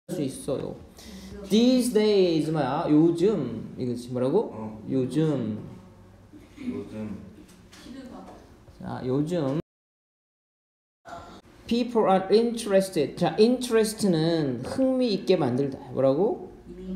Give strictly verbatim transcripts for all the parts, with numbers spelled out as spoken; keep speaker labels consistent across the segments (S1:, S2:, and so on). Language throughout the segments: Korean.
S1: 수 있어요. These days 뭐야? 요즘 이거지 뭐라고?
S2: 어.
S1: 요즘.
S2: 요즘.
S1: 자, 요즘 people are interested. 자, interest는 흥미 있게 만들다. 뭐라고?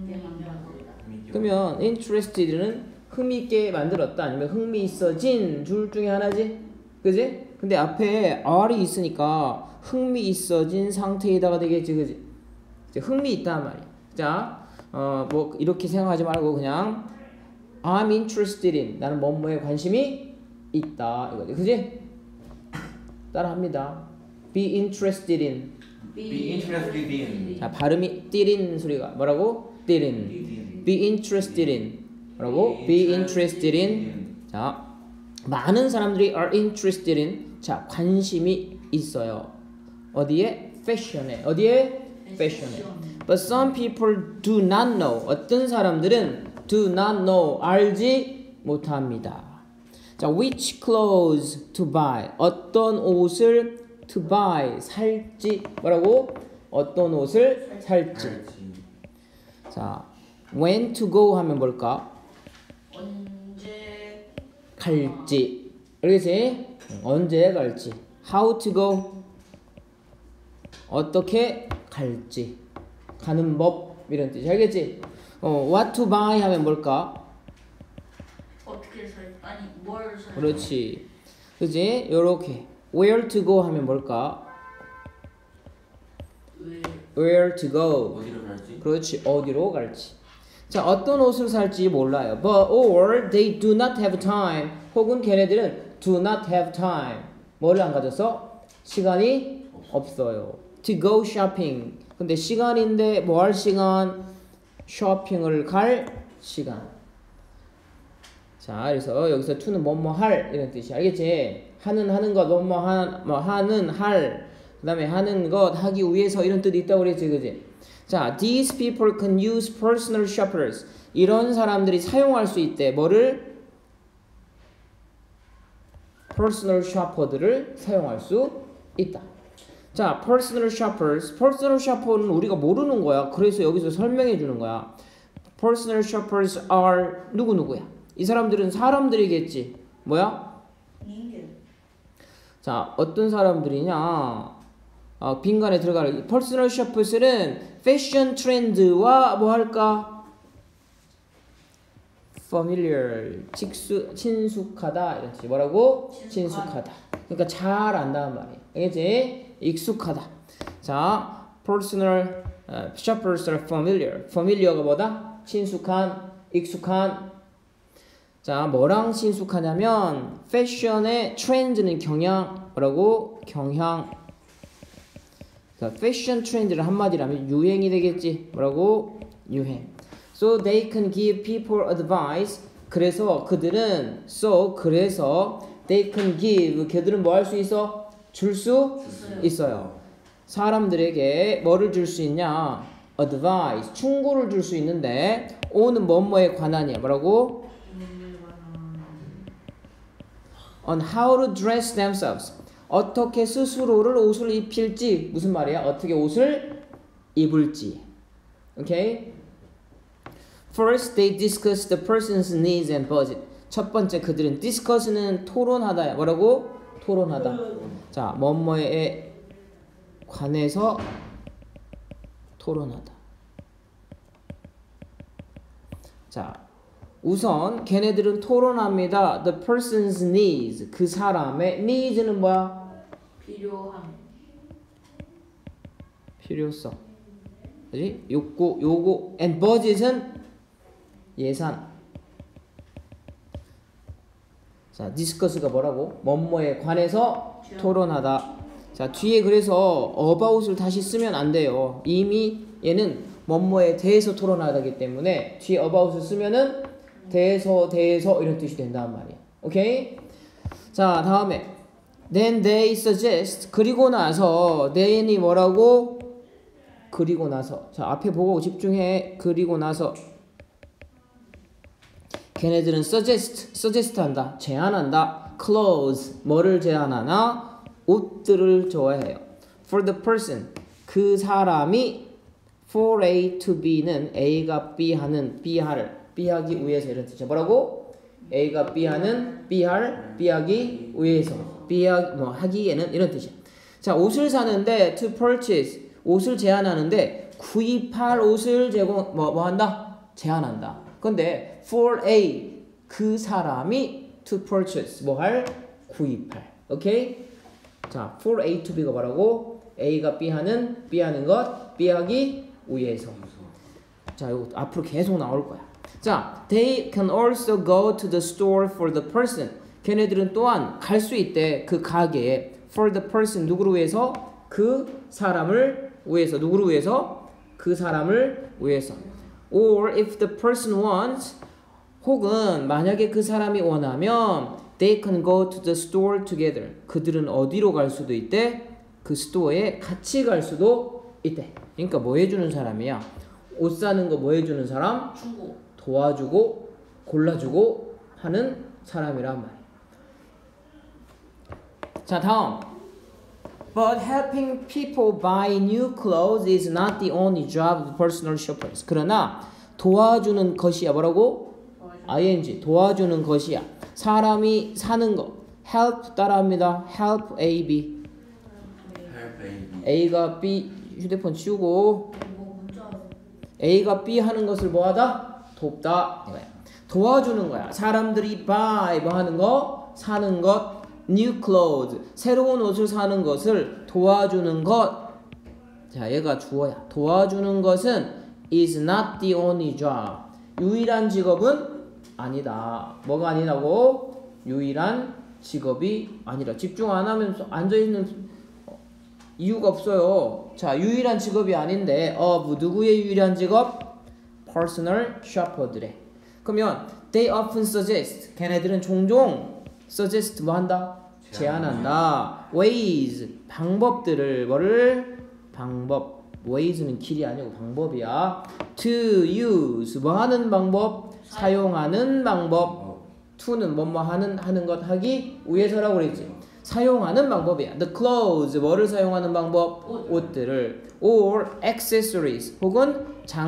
S1: 그러면 interested는 흥미 있게 만들었다 아니면 흥미 있어진 둘 중에 하나지? 그지? 근데 앞에 are이 있으니까 흥미 있어진 상태에다가 되겠지, 그지? 이제 흥미 있단 말이야. 자, 어, 뭐 이렇게 생각하지 말고 그냥 I'm interested in, 나는 뭐뭐에 관심이 있다 이거지, 그지? 따라합니다. Be interested in.
S2: Be interested in.
S1: 자, 발음이 띠린 소리가 뭐라고? 띠린. Be interested in. 뭐라고? Be interested in. 자, 많은 사람들이 are interested in. 자, 관심이 있어요. 어디에? fashion에. 어디에? fashion에. But some people do not know. 어떤 사람들은 do not know. 알지 못합니다. 자, which clothes to buy. 어떤 옷을 to buy. 살지. 뭐라고? 어떤 옷을 살지. 자, when to go 하면 뭘까?
S3: 언제
S1: 갈지. 알겠지? 언제 갈지. How to go. 어떻게 갈지. 가는 법 이런 뜻이 알겠지? 어, what to buy 하면 뭘까?
S3: 어떻게 살 아니 뭘 살?
S1: 그렇지. 그지? 요렇게. where to go 하면 뭘까?
S3: 왜
S1: where to go.
S2: 어디로 갈지?
S1: 그렇지. 어디로 갈지. 자, 어떤 옷을 살지 몰라요. But or they do not have time. 혹은 걔네들은 do not have time. 뭐를 안 가졌어? 시간이 없어요. To go shopping. 근데 시간인데 뭐 할 시간? 쇼핑을 갈 시간. 자, 그래서 여기서 to는 뭐뭐 할 이런 뜻이 알겠지? 하는 하는 것, 뭐뭐 한, 뭐 하는 할. 그다음에 하는 것 하기 위해서 이런 뜻이 있다고 그랬지, 그지? 자, these people can use personal shoppers. 이런 사람들이 사용할 수 있대. 뭐를? personal shopper들을 사용할 수 있다. 자, personal shoppers. personal shopper는 우리가 모르는 거야. 그래서 여기서 설명해 주는 거야. personal shoppers are 누구 누구야? 이 사람들은 사람들이겠지. 뭐야?
S3: 인간
S1: 자, 어떤 사람들이냐? 어, 빈간에 들어가는 퍼스널 쇼퍼스는 패션 트렌드와 뭐 할까? familiar, 직수, 친숙하다 이런 뜻이 뭐라고? 친숙하다. 그러니까 잘 안다는 말이야. 알겠지? 익숙하다. 자, personal uh, shoppers are familiar. familiar가 뭐다? 친숙한, 익숙한. 자, 뭐랑 친숙하냐면 패션의 트렌드는 경향 뭐라고? 경향. 자, 패션 트렌드를 한마디로 하면 유행이 되겠지. 뭐라고? 유행. So they can give people advice. 그래서 그들은 so 그래서 they can give 그들은 뭐 할 수 있어? 줄 수 있어요. 사람들에게 뭐를 줄 수 있냐? advice 충고를 줄 수 있는데 on은 뭐뭐에 관한이야. 뭐라고? on how to dress themselves. 어떻게 스스로를 옷을 입힐지. 무슨 말이야? 어떻게 옷을 입을지. 오케이? First, they discuss the person's needs and budget. 첫 번째, 그들은 discuss는 토론하다. 뭐라고? 토론하다. 자, 뭐뭐에 관해서 토론하다. 자, 우선 걔네들은 토론합니다. The person's needs. 그 사람의 needs는 뭐야?
S3: 필요함
S1: 필요성. 그지? 욕구, 요구. And budget은 예산. 자, discuss가 뭐라고? 뭐뭐에 관해서 토론하다. 자, 뒤에 그래서 about을 다시 쓰면 안 돼요. 이미 얘는 뭐뭐에 대해서 토론하기 때문에 뒤에 about을 쓰면은 대해서 대해서 이런 뜻이 된단 말이야. 오케이? 자, 다음에 then they suggest. 그리고 나서 then이 뭐라고? 그리고 나서. 자, 앞에 보고 집중해. 그리고 나서 걔네들은 suggest, suggest 한다. 제안한다. clothes, 뭐를 제안하나? 옷들을 좋아해요. for the person, 그 사람이 for A to B는 A가 B 하는 B 하를 B 하기 위해서 이런 뜻이야. 뭐라고? A가 B 하는 B 할 B 하기 위해서 B 하, 뭐 하기에는 이런 뜻이야. 자, 옷을 사는데 to purchase 옷을 제한하는데 구입할 옷을 제공 뭐, 뭐 한다? 제한한다. 근데 for A 그 사람이 to purchase 뭐 할? 구입할. 오케이? 자, for A to B가 뭐라고? A가 B 하는 B 하는 것 B 하기 위해서. 자, 이거 앞으로 계속 나올 거야. 자, they can also go to the store for the person. 걔네들은 또한 갈 수 있대. 그 가게에 for the person 누구를 위해서? 그 사람을 위해서. 누구를 위해서? 그 사람을 위해서. Or if the person wants 혹은 만약에 그 사람이 원하면 they can go to the store together. 그들은 어디로 갈 수도 있대? 그 스토어에 같이 갈 수도 있대. 그러니까 뭐 해주는 사람이야? 옷 사는 거 뭐 해주는 사람?
S3: 중고.
S1: 도와주고 골라주고 하는 사람이란 말이야. 자, 다음. But helping people buy new clothes is not the only job of personal shoppers. 그러나 도와주는 것이야. 뭐라고? ing. 도와주는 것이야. 사람이 사는 거. help 따라합니다. help A, B.
S2: Help baby.
S1: A가 B 휴대폰 치우고
S3: 뭐 문자.
S1: A가 B 하는 것을 뭐하다? 돕다. 이거야. 도와주는 거야. 사람들이 buy 뭐 하는 거? 사는 것. new clothes 새로운 옷을 사는 것을 도와주는 것. 자, 얘가 주어야. 도와주는 것은 is not the only job. 유일한 직업은 아니다. 뭐가 아니라고? 유일한 직업이 아니라. 집중 안 하면 앉아있는 이유가 없어요. 자, 유일한 직업이 아닌데 of 누구의 유일한 직업? personal shopper들의. 그러면 they often suggest 걔네들은 종종 suggest 뭐 한다? 제안한다. ways 방법들을 뭐를? 방법. ways는 길이 아니고 방법이야. to use 뭐 하는 방법? 사용하는 방법. to는 뭐뭐 하는 하는 것 하기 위해서라고 그랬지. 사용하는 방법이야. The clothes 뭐를 사용하는 방법?
S3: 옷.
S1: 옷들을. or accessories 혹은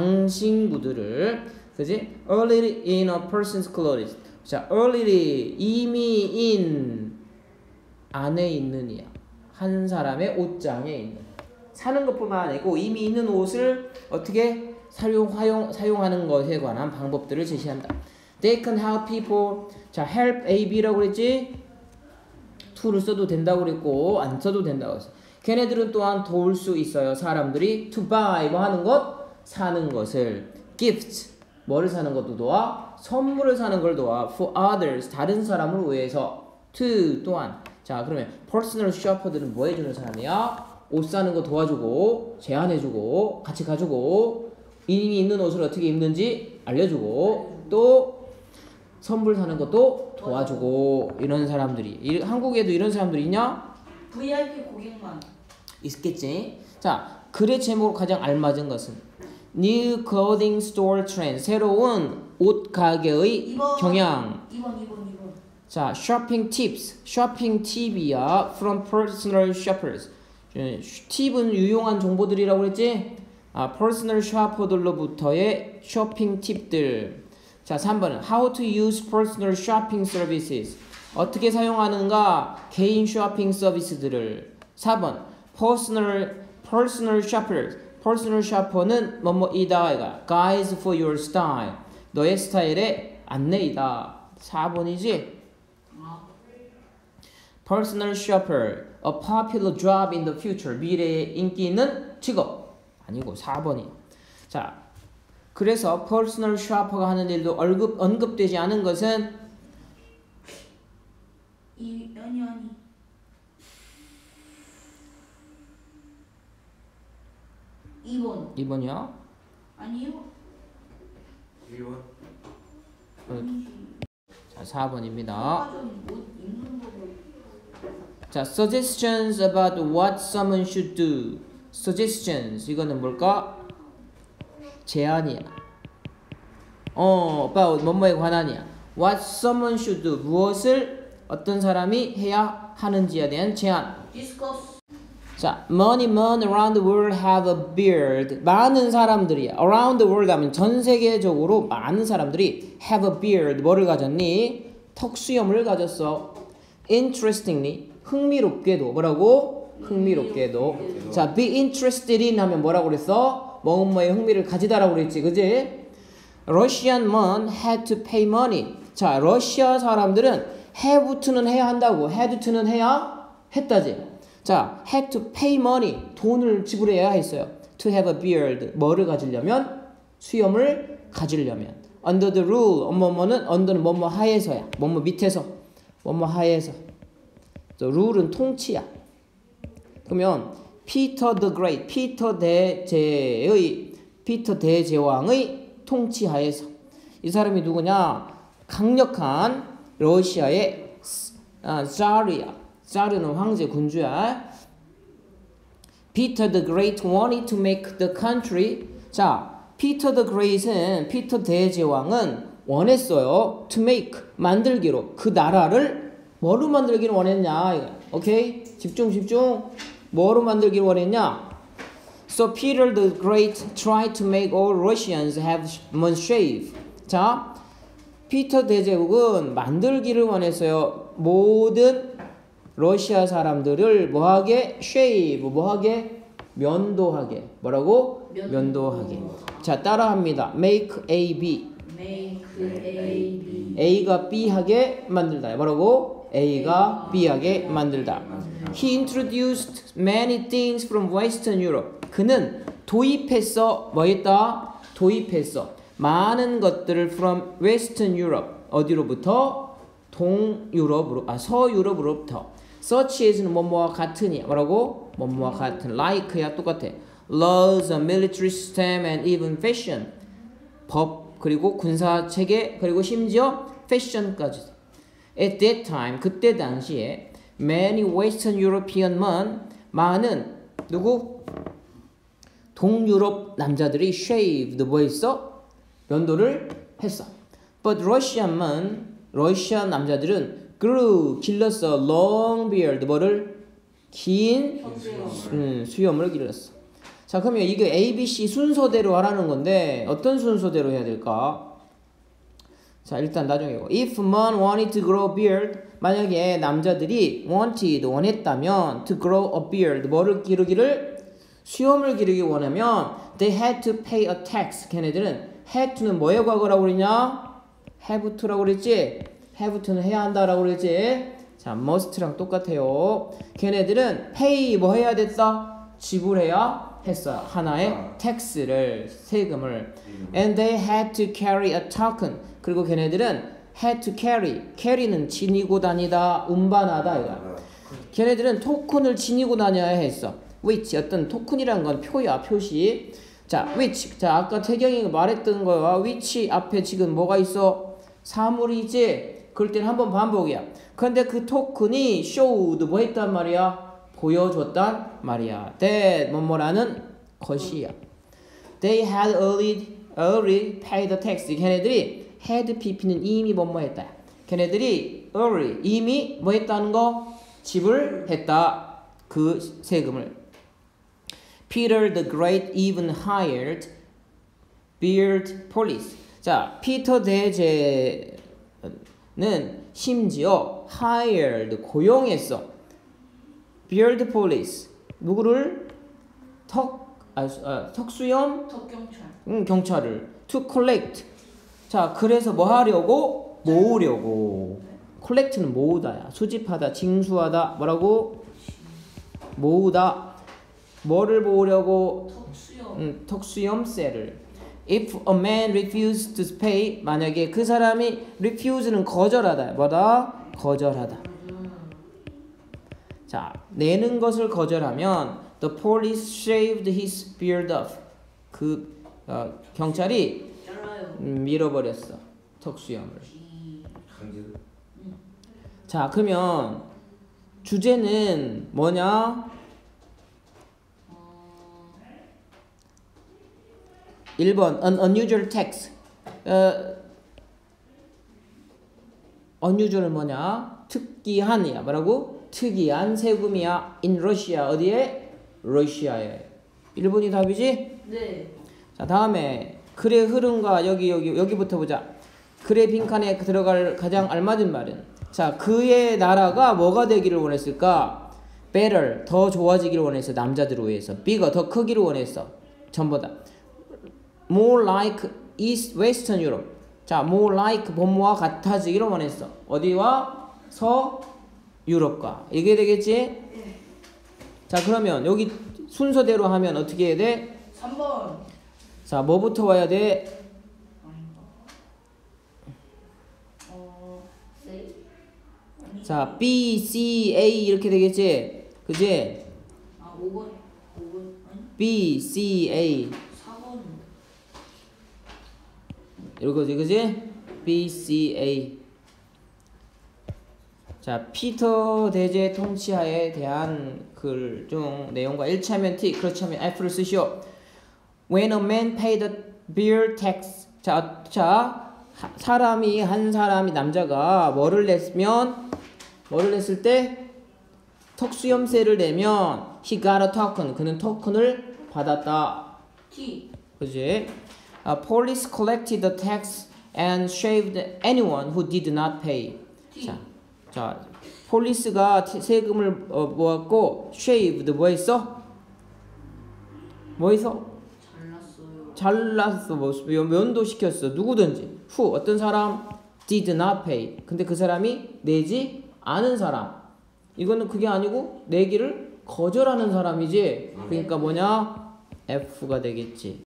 S1: 장신구들을. 그지? early in a person's clothes. 자, early 이미 in 안에 있는 이야. 한 사람의 옷장에 있는. 사는 것뿐만 아니고 이미 있는 옷을 어떻게 사용 사용 사용하는 것에 관한 방법들을 제시한다. They can help people. 자, help A, B라고 그랬지? to를 써도 된다고 그랬고 안 써도 된다고 했어. 걔네들은 또한 도울 수 있어요. 사람들이 to buy 뭐 하는 것? 사는 것을. gift 뭐를 사는 것도 도와? 선물을 사는 걸 도와. for others 다른 사람을 위해서. to 또한. 자, 그러면 personal shopper들은 뭐 해주는 사람이야? 옷 사는 거 도와주고 제안해주고 같이 가지고 이미 있는 옷을 어떻게 입는지 알려주고 또 선물 사는 것도 도와주고 이런 사람들이. 이, 한국에도 이런 사람들이 있냐?
S3: 브이아이피 고객만.
S1: 있겠지. 자, 글의 제목으로 가장 알맞은 것은 New Clothing Store Trend 새로운 옷 가게의
S3: 이번,
S1: 경향.
S3: 이번 이번 이번.
S1: 자, shopping tips. shopping 팁이야. from personal shoppers. 팁은 유용한 정보들이라고 그랬지? 아, personal shopper들로부터의 쇼핑 팁들. 자, 삼 번은 how to use personal shopping services. 어떻게 사용하는가? 개인 쇼핑 서비스들을. 사 번 personal personal shoppers. personal shopper는 뭐뭐이다. guides for your style. 너의 스타일의 안내이다. 사 번이지? personal shopper, a popular job in the future. 미래에 인기 있는 직업. 아니고 사 번이. 자, 그래서 personal shopper가 하는 일도 언급, 언급되지 않은 것은
S3: 이 아니 아니. 이 번.
S1: 이 번이요?
S3: 아니요.
S2: 일 번.
S3: 아니지.
S1: 자, 사 번입니다.
S3: 아까 못 읽는 거고.
S1: 자, suggestions about what someone should do. suggestions 이거는 뭘까? 제안이야. 어, about 뭐뭐에 관한이야. what someone should do. 무엇을 어떤 사람이 해야 하는지에 대한 제안.
S3: 디스커스.
S1: 자, many men around the world have a beard. 많은 사람들이 around the world 하면 전 세계적으로 많은 사람들이 have a beard. 뭐를 가졌니? 턱수염을 가졌어. Interestingly, 흥미롭게도 뭐라고? 흥미롭게도. 자, be interested in 하면 뭐라고 그랬어? 뭐뭐에 흥미를 가지다라고 그랬지, 그지? Russian men had to pay money. 자, 러시아 사람들은 have to는 해야 한다고. had to는 해야 했다지. 자, had to pay money. 돈을 지불해야 했어요. To have a beard. 뭐를 가지려면? 수염을 가지려면. Under the rule. 뭐뭐는 under는 뭐뭐 하에서야. 뭐뭐 밑에서. 뭐뭐 하에서. The rule은 통치야. 그러면 Peter the Great. 피터 대제의 피터 대제왕의 통치하에서. 이 사람이 누구냐? 강력한 러시아의 아, 자르야. 자르는 황제 군주야. Peter the Great wanted to make the country. 자, Peter the Great은 피터 대제왕은 원했어요. To make 만들기로 그 나라를 뭐로 만들기를 원했냐? 오케이? 집중 집중. 뭐로 만들기를 원했냐? So Peter the Great tried to make all Russians have one shave. 자, 피터 대제국은 만들기를 원했어요. 모든 러시아 사람들을 뭐하게? shave, 뭐하게? 면도하게. 뭐라고?
S3: 면도.
S1: 면도하게. 자, 따라합니다. make A, B.
S3: make A, B.
S1: A가 B하게 만들다. 뭐라고? A가 B하게 만들다. He introduced many things from Western Europe. 그는 도입했어. 뭐 했다? 도입했어. 많은 것들을 from Western Europe. 어디로부터? 동유럽으로, 아, 서유럽으로부터. Such as는 뭐뭐와 같으니. 뭐라고? 뭐뭐와 같은. Like야 똑같아. Laws, military system, and even fashion. 법, 그리고 군사 체계, 그리고 심지어 패션까지. At that time, 그때 당시에 many Western European men, 많은 누구? 동유럽 남자들이 shaved, 뭐 했어? 면도를 했어. But Russian men, 러시아 남자들은 grew, 길렀어. long beard, 뭐를? 긴 음, 수염을 길렀어. 자, 그러면 이게 A, B, C 순서대로 하라는 건데 어떤 순서대로 해야 될까? 자, 일단 나중에 if men wanted to grow beard, 만약에 남자들이 wanted, 원했다면 to grow a beard, 뭐를 기르기를? 수염을 기르기 원하면 they had to pay a tax. 걔네들은 had to는 뭐의 과거라고 그랬냐? have to라고 그랬지? have to는 해야 한다라고 그랬지? 자, must랑 똑같아요. 걔네들은 pay 뭐 해야 됐어? 지불해야 했어요. 하나의 tax를, 세금을. And they had to carry a token. 그리고 걔네들은 had to carry. carry는 지니고 다니다, 운반하다 이거야. 걔네들은 토큰을 지니고 다녀야 했어. which 어떤 토큰이란 건 표야, 표시. 자, which. 자, 아까 태경이가 말했던 거야. which 앞에 지금 뭐가 있어? 사물이 있지? 그럴 때는 한번 반복이야. 근데 그 토큰이 showed 뭐 했단 말이야? 보여줬단 말이야. that 뭐뭐라는 것이야. They had early, early paid the tax. 걔네들이 had pp는 이미 뭐뭐 했다. 걔네들이 early 이미 뭐 했다는 거? 지불했다. 그 세금을. Peter the Great even hired beard police. 자, 피터 대제는 심지어 hired 고용했어. beard police 누구를? 턱, 아, 아, 턱수염?
S3: 턱경찰.
S1: 응, 경찰을 to collect. 자, 그래서 뭐 하려고? 모으려고. collect는 모으다야. 수집하다, 징수하다. 뭐라고? 모으다. 뭐를 모으려고?
S3: 턱수염.
S1: 음, 턱수염세를. If a man refused to pay, 만약에 그 사람이 refuse는 거절하다. 뭐다? 거절하다. 자, 내는 것을 거절하면 the police shaved his beard off. 그 어, 경찰이
S3: 잘라요.
S1: 음, 밀어버렸어. 턱수염을.
S2: 강제.
S1: 자, 그러면 주제는 뭐냐? 일 번 an unusual tax. 어, unusual은 뭐냐? 특이한이야. 뭐라고? 특이한 세금이야. in Russia 어디에? 러시아예요. 일 번이 답이지?
S3: 네.
S1: 자, 다음에 글의 흐름과 여기 여기 여기부터 보자. 글의 빈칸에 들어갈 가장 알맞은 말은 자, 그의 나라가 뭐가 되기를 원했을까? better, 더 좋아지기를 원했어. 남자들을 위해서. bigger, 더 크기를 원했어. 전보다. more like east western Europe. 자, more like 본모와 같아지기를 원했어. 어디와? 서 유럽과. 이게 되겠지? 자, 그러면 여기 순서대로 하면 어떻게 해야 돼?
S3: 삼 번.
S1: 자, 뭐부터 와야 돼?
S3: 아닌가? 어, 네. 아니.
S1: 자, B, C, A 이렇게 되겠지? 그지?
S3: 아, 오 번. 오 번. 아니,
S1: B, C, A
S3: 사 번.
S1: 이거지, 그지? B, C, A. 자, 피터 대제 통치하에 대한 글 중 내용과 일치하면 T, 그렇지 않으면 F를 쓰시오. When a man paid the beer tax. 자, 자, 하, 사람이 한 사람이 남자가 뭐를 냈으면 뭐를 냈을 때 턱수염세를 내면 he got a token. 그는 토큰을 받았다.
S3: T.
S1: 그지? Uh, police collected the tax and shaved anyone who did not pay.
S3: T.
S1: 자, 자, 폴리스가 티- 세금을 어, 모았고 shaved 뭐 했어? 뭐 했어?
S3: 잘났어요.
S1: 잘랐어. 뭐 면- 면도 시켰어. 누구든지. who 어떤 사람 did not pay. 근데 그 사람이 내지 않은 사람. 이거는 그게 아니고 내기를 거절하는 사람이지. 그러니까 뭐냐? F가 되겠지.